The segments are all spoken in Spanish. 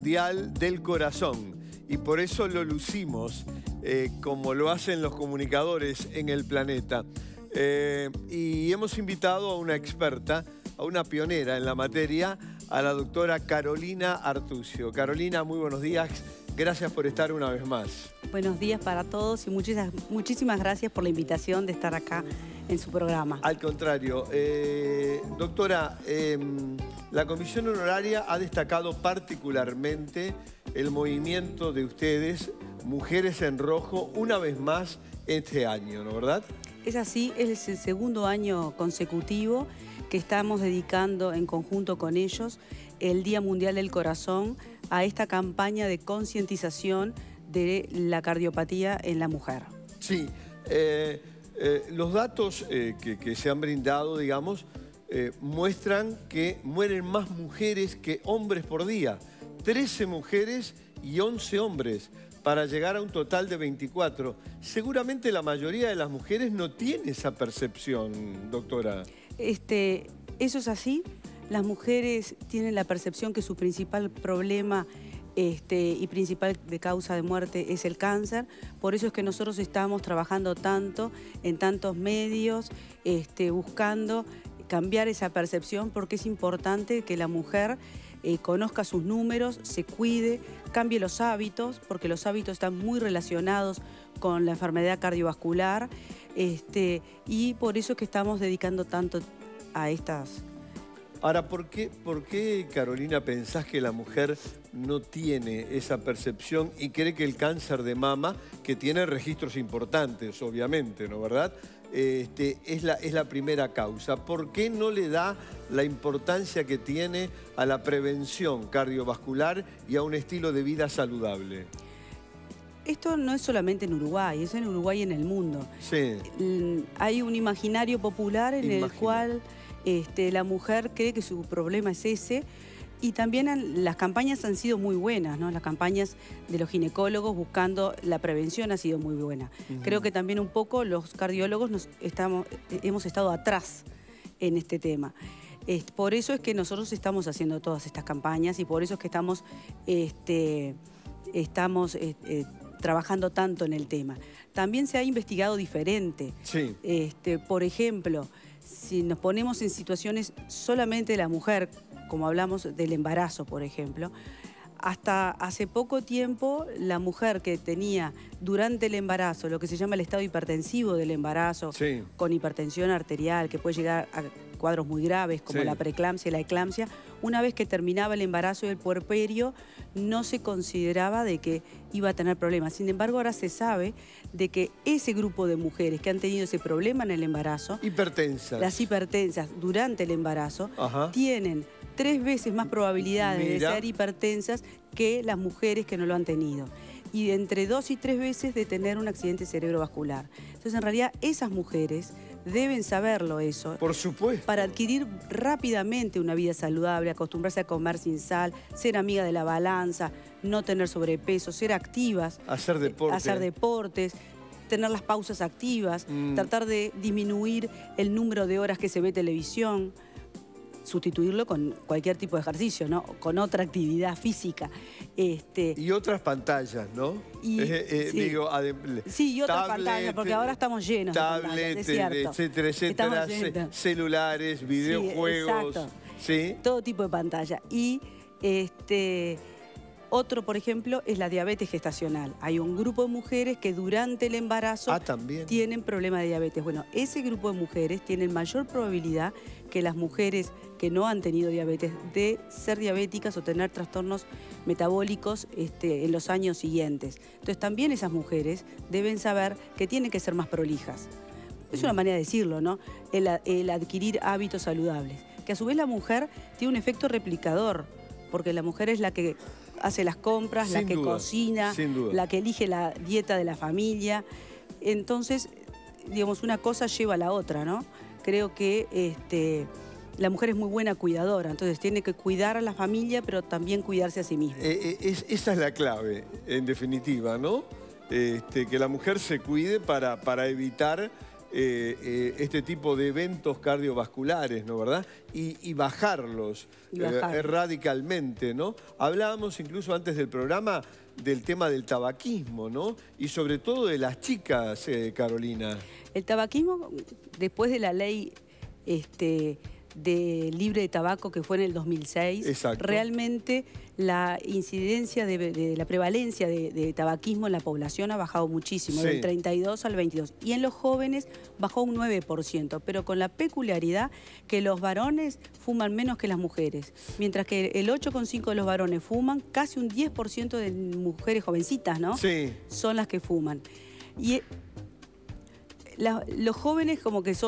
Mundial del Corazón. Y por eso lo lucimos, como lo hacen los comunicadores en el planeta. Y hemos invitado a una experta, a una pionera en la materia, a la doctora Carolina Artucio. Carolina, muy buenos días. Gracias por estar una vez más. Buenos días para todos y muchísimas gracias por la invitación de estar acá en su programa. Al contrario, doctora, la Comisión Honoraria ha destacado particularmente el movimiento de ustedes, Mujeres en Rojo, una vez más este año, ¿no verdad? Es así, es el segundo año consecutivo que estamos dedicando en conjunto con ellos el Día Mundial del Corazón a esta campaña de concientización de la cardiopatía en la mujer. Sí, los datos que se han brindado, digamos, muestran que mueren más mujeres que hombres por día. 13 mujeres y 11 hombres para llegar a un total de 24. Seguramente la mayoría de las mujeres no tiene esa percepción, doctora. Eso es así. Las mujeres tienen la percepción que su principal problema y principal de causa de muerte es el cáncer. Por eso es que nosotros estamos trabajando tanto en tantos medios, buscando cambiar esa percepción, porque es importante que la mujer conozca sus números, se cuide, cambie los hábitos, porque los hábitos están muy relacionados con la enfermedad cardiovascular, y por eso es que estamos dedicando tanto a estas. Ahora, ¿por qué, Carolina, pensás que la mujer no tiene esa percepción y cree que el cáncer de mama, que tiene registros importantes, obviamente, ¿no verdad?, es la primera causa? ¿Por qué no le da la importancia que tiene a la prevención cardiovascular y a un estilo de vida saludable? Esto no es solamente en Uruguay, es en Uruguay y en el mundo. Sí. Hay un imaginario popular en el cual la mujer cree que su problema es ese, y también las campañas han sido muy buenas, ¿no? Las campañas de los ginecólogos buscando la prevención ha sido muy buena. Creo que también un poco los cardiólogos hemos estado atrás en este tema. Por eso es que nosotros estamos haciendo todas estas campañas y por eso es que estamos trabajando tanto en el tema. También se ha investigado diferente. Sí. Por ejemplo, si nos ponemos en situaciones solamente de la mujer, como hablamos del embarazo, por ejemplo, hasta hace poco tiempo la mujer que tenía durante el embarazo lo que se llama el estado hipertensivo del embarazo, sí, con hipertensión arterial, que puede llegar a cuadros muy graves como la preeclampsia y la eclampsia, una vez que terminaba el embarazo y el puerperio, no se consideraba de que iba a tener problemas. Sin embargo, ahora se sabe de que ese grupo de mujeres que han tenido ese problema en el embarazo, hipertensas, las hipertensas durante el embarazo, tienen 3 veces más probabilidades de ser hipertensas que las mujeres que no lo han tenido. Y entre 2 y 3 veces de tener un accidente cerebrovascular. Entonces, en realidad, esas mujeres deben saberlo eso. Por supuesto. Para adquirir rápidamente una vida saludable, acostumbrarse a comer sin sal, ser amiga de la balanza, no tener sobrepeso, ser activas. Hacer deportes, tener las pausas activas, tratar de disminuir el número de horas que se ve televisión, sustituirlo con cualquier tipo de ejercicio, ¿no? Con otra actividad física. Y otras pantallas, ¿no? Sí, y otras pantallas, porque ahora estamos llenos de pantallas, es cierto. etcétera, celulares, videojuegos. Sí. Todo tipo de pantalla. Y otro, por ejemplo, es la diabetes gestacional. Hay un grupo de mujeres que durante el embarazo tienen problemas de diabetes. Bueno, ese grupo de mujeres tienen mayor probabilidad que las mujeres que no han tenido diabetes de ser diabéticas o tener trastornos metabólicos en los años siguientes. Entonces también esas mujeres deben saber que tienen que ser más prolijas. Es una manera de decirlo, ¿no? El adquirir hábitos saludables. Que a su vez la mujer tiene un efecto replicador, porque la mujer es la que hace las compras, la que cocina, la que elige la dieta de la familia. Entonces, digamos, una cosa lleva a la otra, ¿no? Creo que la mujer es muy buena cuidadora, entonces tiene que cuidar a la familia, pero también cuidarse a sí misma. Esa es la clave, en definitiva, ¿no? Que la mujer se cuide para evitar este tipo de eventos cardiovasculares, ¿no verdad? Y bajarlos radicalmente, ¿no? Hablábamos incluso antes del programa del tema del tabaquismo, ¿no? Y sobre todo de las chicas, Carolina. El tabaquismo, después de la ley de libre de tabaco que fue en el 2006, exacto, realmente la incidencia de la prevalencia de tabaquismo en la población ha bajado muchísimo, sí, del 32 al 22. Y en los jóvenes bajó un 9%, pero con la peculiaridad que los varones fuman menos que las mujeres. Mientras que el 8,5% de los varones fuman, casi un 10% de mujeres jovencitas, ¿no? Sí. Son las que fuman. Y los jóvenes como que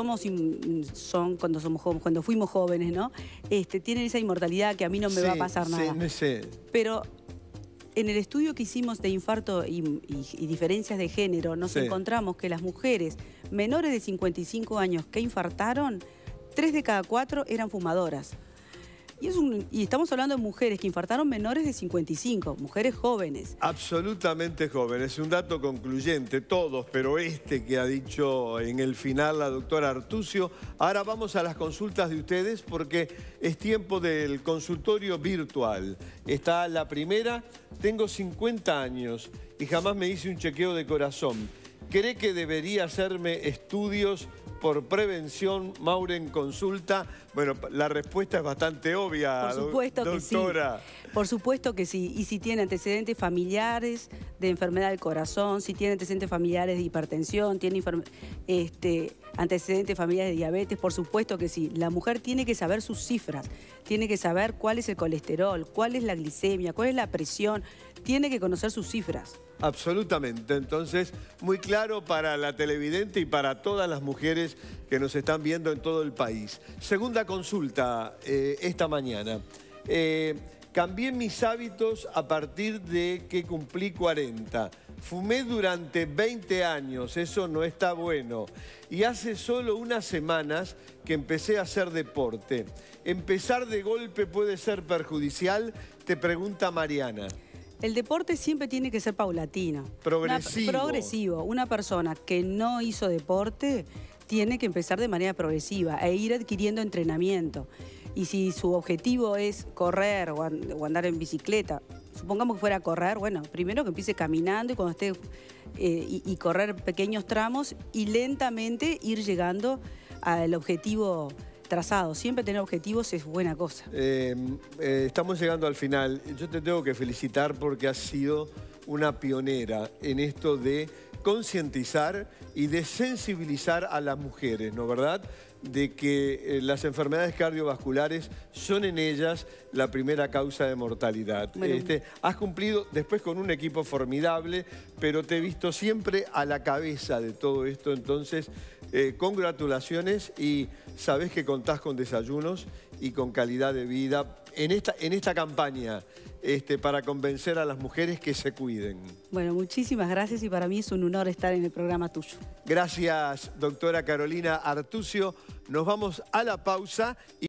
cuando fuimos jóvenes, ¿no? Tienen esa inmortalidad que a mí no me va a pasar nada. Sí. Pero en el estudio que hicimos de infarto y diferencias de género, nos encontramos que las mujeres menores de 55 años que infartaron, 3 de cada 4 eran fumadoras. Y estamos hablando de mujeres que infartaron menores de 55, mujeres jóvenes. Absolutamente jóvenes, un dato concluyente, todos, pero que ha dicho en el final la doctora Artucio. Ahora vamos a las consultas de ustedes porque es tiempo del consultorio virtual. Está la primera, tengo 50 años y jamás me hice un chequeo de corazón. ¿Cree que debería hacerme estudios por prevención, Maure, en consulta? Bueno, la respuesta es bastante obvia, por supuesto doctora. Que sí. Por supuesto que sí. Y si tiene antecedentes familiares de enfermedad del corazón, si tiene antecedentes familiares de hipertensión, tiene antecedentes familiares de diabetes, por supuesto que sí. La mujer tiene que saber sus cifras, tiene que saber cuál es el colesterol, cuál es la glicemia, cuál es la presión, tiene que conocer sus cifras. Absolutamente. Entonces, muy claro para la televidente y para todas las mujeres que nos están viendo en todo el país. Segunda consulta esta mañana. Cambié mis hábitos a partir de que cumplí 40. Fumé durante 20 años, eso no está bueno. Y hace solo unas semanas que empecé a hacer deporte. ¿Empezar de golpe puede ser perjudicial? Te pregunta Mariana. El deporte siempre tiene que ser paulatino. Progresivo. Progresivo. Una persona que no hizo deporte tiene que empezar de manera progresiva e ir adquiriendo entrenamiento. Y si su objetivo es correr o andar en bicicleta, supongamos que fuera a correr, bueno, primero que empiece caminando y cuando esté y correr pequeños tramos y lentamente ir llegando al objetivo trazado. Siempre tener objetivos es buena cosa. Estamos llegando al final. Yo te tengo que felicitar porque has sido una pionera en esto de concientizar y de sensibilizar a las mujeres, ¿no verdad? De que las enfermedades cardiovasculares son en ellas la primera causa de mortalidad. Bueno. Has cumplido después con un equipo formidable, pero te he visto siempre a la cabeza de todo esto, entonces congratulaciones y sabés que contás con desayunos y con calidad de vida en esta campaña para convencer a las mujeres que se cuiden. Bueno, muchísimas gracias y para mí es un honor estar en el programa tuyo. Gracias, doctora Carolina Artucio. Nos vamos a la pausa.